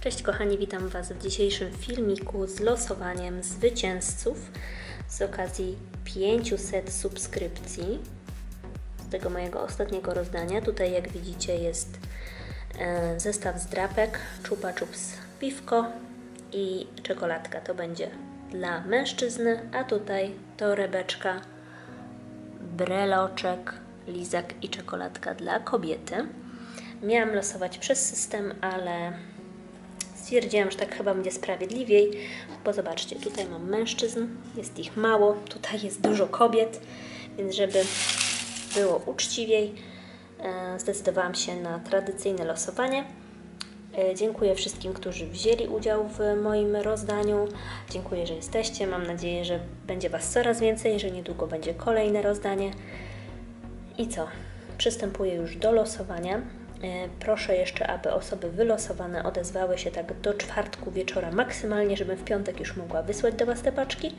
Cześć kochani, witam Was w dzisiejszym filmiku z losowaniem zwycięzców z okazji 500 subskrypcji z tego mojego ostatniego rozdania. Tutaj jak widzicie jest zestaw z drapek, Chupa Chups piwko i czekoladka. To będzie dla mężczyzny, a tutaj torebeczka, breloczek, lizak i czekoladka dla kobiety. Miałam losować przez system, ale stwierdziłam, że tak chyba będzie sprawiedliwiej, bo zobaczcie, tutaj mam mężczyzn, jest ich mało, tutaj jest dużo kobiet, więc żeby było uczciwiej, zdecydowałam się na tradycyjne losowanie. Dziękuję wszystkim, którzy wzięli udział w moim rozdaniu. Dziękuję, że jesteście. Mam nadzieję, że będzie Was coraz więcej, że niedługo będzie kolejne rozdanie. I co? Przystępuję już do losowania. Proszę jeszcze, aby osoby wylosowane odezwały się tak do czwartku wieczora maksymalnie, żebym w piątek już mogła wysłać do Was te paczki.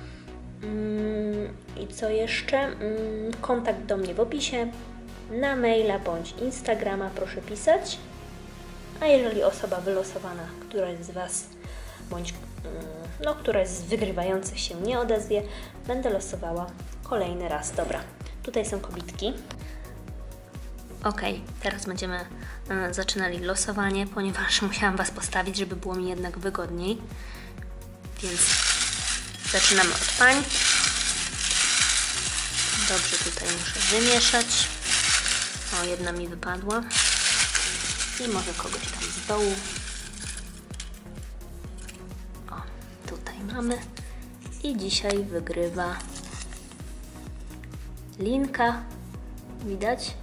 I co jeszcze? Kontakt do mnie w opisie. Na maila bądź Instagrama proszę pisać. A jeżeli osoba wylosowana, któraś z Was, bądź któraś z wygrywających się nie odezwie, będę losowała kolejny raz. Dobra, tutaj są kobitki. Ok, teraz będziemy zaczynali losowanie, ponieważ musiałam Was postawić, żeby było mi jednak wygodniej. Więc zaczynamy od pań. Dobrze tutaj muszę wymieszać. O, jedna mi wypadła. I może kogoś tam z dołu. O, tutaj mamy. I dzisiaj wygrywa Linka. Widać?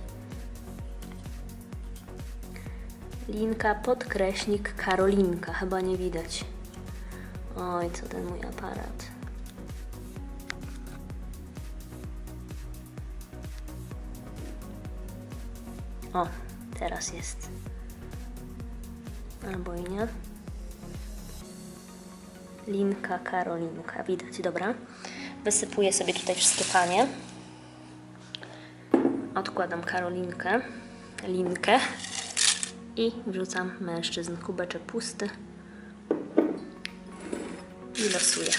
Linka, podkreśnik, Karolinka. Chyba nie widać. Oj, co ten mój aparat. O, teraz jest. Albo i nie. Linka, Karolinka. Widać, dobra. Wysypuję sobie tutaj wszystkie panie. Odkładam Karolinkę, Linkę i wrzucam mężczyzn. Kubeczek pusty. I losuję.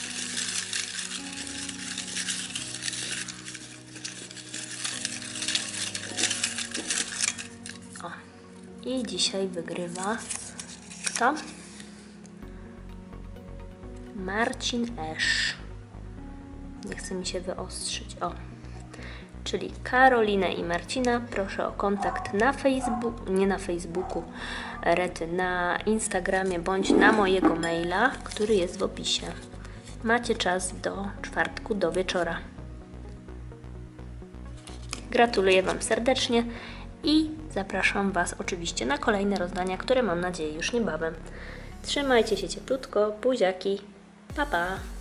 O. I dzisiaj wygrywa kto? Marcin Esz. Nie chce mi się wyostrzyć. O. Czyli Karolinę i Marcina proszę o kontakt na Facebooku, nie na Facebooku, na Instagramie bądź na mojego maila, który jest w opisie. Macie czas do czwartku, do wieczora. Gratuluję Wam serdecznie i zapraszam Was oczywiście na kolejne rozdania, które mam nadzieję już niebawem. Trzymajcie się cieplutko, buziaki, pa pa!